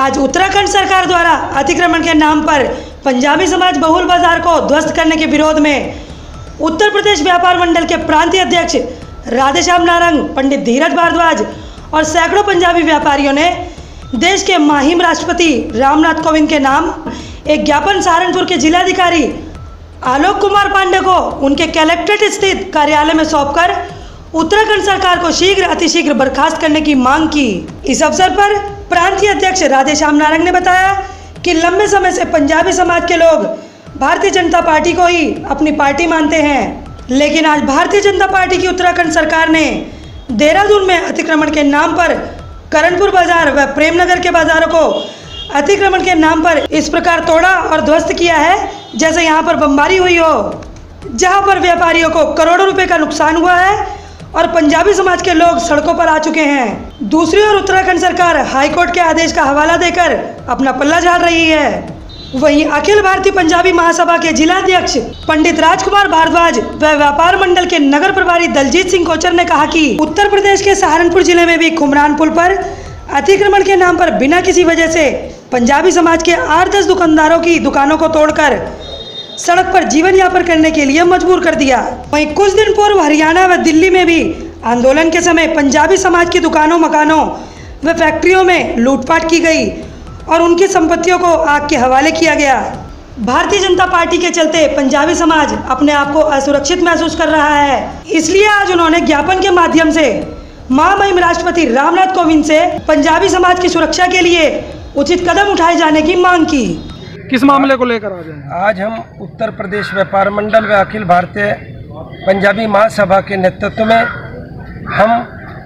आज उत्तराखंड सरकार द्वारा अतिक्रमण के नाम पर पंजाबी समाज बहुल बाजार को ध्वस्त करने के विरोध में उत्तर प्रदेश व्यापार मंडल के प्रांतीय अध्यक्ष राधेश्याम नारंग, पंडित धीरज भारद्वाज और सैकड़ों पंजाबी व्यापारियों ने देश के माहिम राष्ट्रपति रामनाथ कोविंद के नाम एक ज्ञापन सहारनपुर के जिलाधिकारी आलोक कुमार पांडे को उनके कलेक्ट्रेट स्थित कार्यालय में सौंपकर उत्तराखंड सरकार को शीघ्र अतिशीघ्र बर्खास्त करने की मांग की। इस अवसर पर प्रांतीय अध्यक्ष राधेश्याम नारंग ने बताया कि लंबे समय से पंजाबी समाज के लोग भारतीय जनता पार्टी को ही अपनी पार्टी मानते हैं, लेकिन आज भारतीय जनता पार्टी की उत्तराखंड सरकार ने देहरादून में अतिक्रमण के नाम पर करणपुर बाजार व प्रेमनगर के बाजारों को अतिक्रमण के नाम पर इस प्रकार तोड़ा और ध्वस्त किया है जैसे यहाँ पर बमबारी हुई हो, जहाँ पर व्यापारियों को करोड़ों रुपए का नुकसान हुआ है और पंजाबी समाज के लोग सड़कों पर आ चुके हैं। दूसरी ओर उत्तराखंड सरकार हाईकोर्ट के आदेश का हवाला देकर अपना पल्ला झाड़ रही है। वहीं अखिल भारतीय पंजाबी महासभा के जिलाध्यक्ष पंडित राजकुमार भारद्वाज व व्यापार मंडल के नगर प्रभारी दलजीत सिंह कोचर ने कहा कि उत्तर प्रदेश के सहारनपुर जिले में भी खुमरान पुल पर अतिक्रमण के नाम पर बिना किसी वजह से पंजाबी समाज के 8-10 दुकानदारों की दुकानों को तोड़कर सड़क पर जीवन यापन करने के लिए मजबूर कर दिया। वहीं कुछ दिन पूर्व हरियाणा व दिल्ली में भी आंदोलन के समय पंजाबी समाज की दुकानों, मकानों व फैक्ट्रियों में लूटपाट की गई और उनकी संपत्तियों को आग के हवाले किया गया। भारतीय जनता पार्टी के चलते पंजाबी समाज अपने आप को असुरक्षित महसूस कर रहा है, इसलिए आज उन्होंने ज्ञापन के माध्यम से महामहिम राष्ट्रपति रामनाथ कोविंद से पंजाबी समाज की सुरक्षा के लिए उचित कदम उठाए जाने की मांग की। किस मामले को लेकर आज हम उत्तर प्रदेश व्यापार मंडल व अखिल भारतीय पंजाबी महासभा के नेतृत्व में हम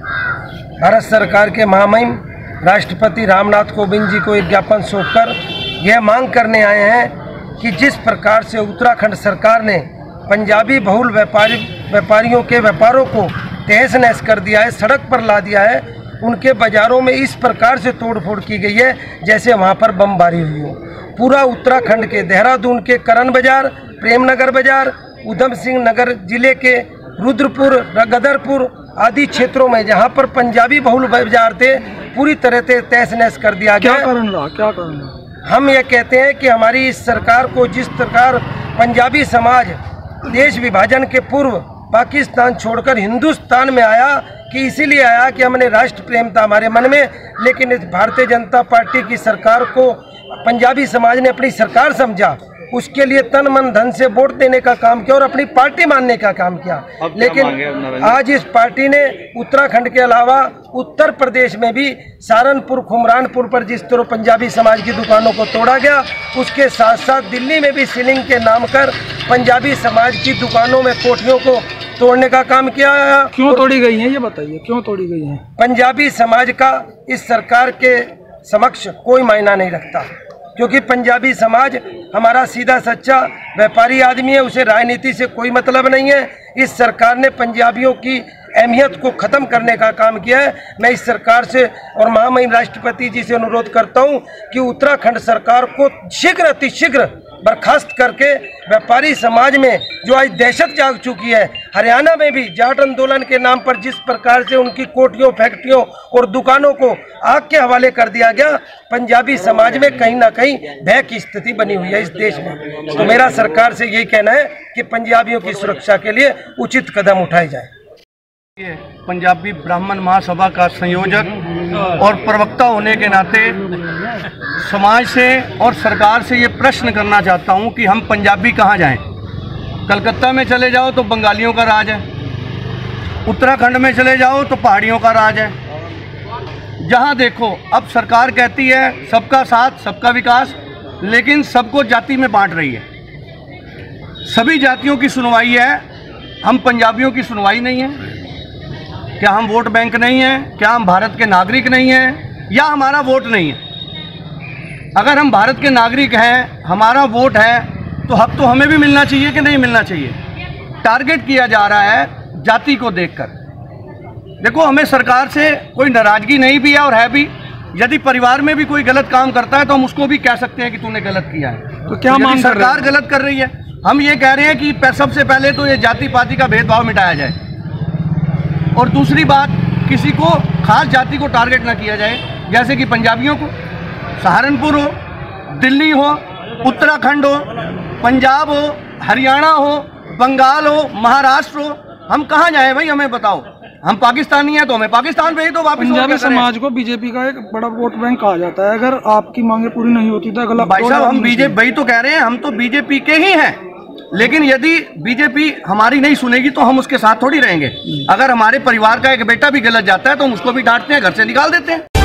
भारत सरकार के महामहिम राष्ट्रपति रामनाथ कोविंद जी को एक ज्ञापन सौंपकर यह मांग करने आए हैं कि जिस प्रकार से उत्तराखंड सरकार ने पंजाबी बहुल व्यापारियों के व्यापारों को तहस नहस कर दिया है, सड़क पर ला दिया है, उनके बाज़ारों में इस प्रकार से तोड़फोड़ की गई है जैसे वहाँ पर बमबारी हुई हो। पूरा उत्तराखंड के देहरादून के करण बाजार, प्रेमनगर बाजार, उधम सिंह नगर जिले के रुद्रपुर, गदरपुर आदि क्षेत्रों में जहां पर पंजाबी बहुल बाजार थे पूरी तरह से तहस नहस कर दिया गया। क्या कारण रहा? हम ये कहते हैं कि हमारी इस सरकार को जिस प्रकार पंजाबी समाज देश विभाजन के पूर्व पाकिस्तान छोड़कर हिंदुस्तान में आया कि इसीलिए आया कि हमने राष्ट्र प्रेम था हमारे मन में, लेकिन इस भारतीय जनता पार्टी की सरकार को पंजाबी समाज ने अपनी सरकार समझा, उसके लिए तन मन धन से वोट देने का काम किया और अपनी पार्टी मानने का काम किया। लेकिन आज इस पार्टी ने उत्तराखंड के अलावा उत्तर प्रदेश में भी सहारनपुर खुमरानपुर पर जिस तरह पंजाबी समाज की दुकानों को तोड़ा गया, उसके साथ साथ दिल्ली में भी सीलिंग के नाम कर पंजाबी समाज की दुकानों में कोठियों को तोड़ने का काम किया। क्यों तोड़ी गई है ये बताइए, क्यों तोड़ी गई है? पंजाबी समाज का इस सरकार के समक्ष कोई मायना नहीं रखता, क्योंकि पंजाबी समाज हमारा सीधा सच्चा व्यापारी आदमी है, उसे राजनीति से कोई मतलब नहीं है। इस सरकार ने पंजाबियों की अहमियत को ख़त्म करने का काम किया है। मैं इस सरकार से और महामहिम राष्ट्रपति जी से अनुरोध करता हूं कि उत्तराखंड सरकार को शीघ्र अतिशीघ्र बर्खास्त करके व्यापारी समाज में जो आज दहशत जाग चुकी है, हरियाणा में भी जाट आंदोलन के नाम पर जिस प्रकार से उनकी कोठियों, फैक्ट्रियों और दुकानों को आग के हवाले कर दिया गया, पंजाबी समाज में कहीं ना कहीं भय की स्थिति बनी हुई है इस देश में। तो मेरा सरकार से यही कहना है कि पंजाबियों की सुरक्षा के लिए उचित कदम उठाए जाए। पंजाबी ब्राह्मण महासभा का संयोजक और प्रवक्ता होने के नाते समाज से और सरकार से ये प्रश्न करना चाहता हूँ कि हम पंजाबी कहाँ जाएं? कलकत्ता में चले जाओ तो बंगालियों का राज है, उत्तराखंड में चले जाओ तो पहाड़ियों का राज है। जहाँ देखो अब सरकार कहती है सबका साथ सबका विकास, लेकिन सबको जाति में बांट रही है। सभी जातियों की सुनवाई है, हम पंजाबियों की सुनवाई नहीं है। क्या हम वोट बैंक नहीं हैं? क्या हम भारत के नागरिक नहीं हैं? या हमारा वोट नहीं है? अगर हम भारत के नागरिक हैं, हमारा वोट है, तो हक तो हमें भी मिलना चाहिए कि नहीं मिलना चाहिए? टारगेट किया जा रहा है जाति को देखकर। देखो, हमें सरकार से कोई नाराजगी नहीं भी है और है भी। यदि परिवार में भी कोई गलत काम करता है तो हम उसको भी कह सकते हैं कि तूने गलत किया है। तो क्या मांग सरकार गलत कर रही है? हम ये कह रहे हैं कि सबसे पहले तो ये जाति पाति का भेदभाव मिटाया जाए, और दूसरी बात, किसी को खास जाति को टारगेट ना किया जाए, जैसे कि पंजाबियों को। सहारनपुर हो, दिल्ली हो, उत्तराखंड हो, पंजाब हो, हरियाणा हो, बंगाल हो, महाराष्ट्र हो, हम कहाँ जाए भाई? हमें बताओ। हम पाकिस्तानी हैं तो हमें पाकिस्तान भेज दो वापस। पंजाबी समाज को बीजेपी का एक बड़ा वोट बैंक कहा जाता है, अगर आपकी मांगे पूरी नहीं होती तो अगला। भाई साहब, हम बीजेपी, वही तो कह रहे हैं, हम तो बीजेपी के ही हैं, लेकिन यदि बीजेपी हमारी नहीं सुनेगी तो हम उसके साथ थोड़ी रहेंगे। अगर हमारे परिवार का एक बेटा भी गलत जाता है तो हम उसको भी डांटते हैं, घर से निकाल देते हैं।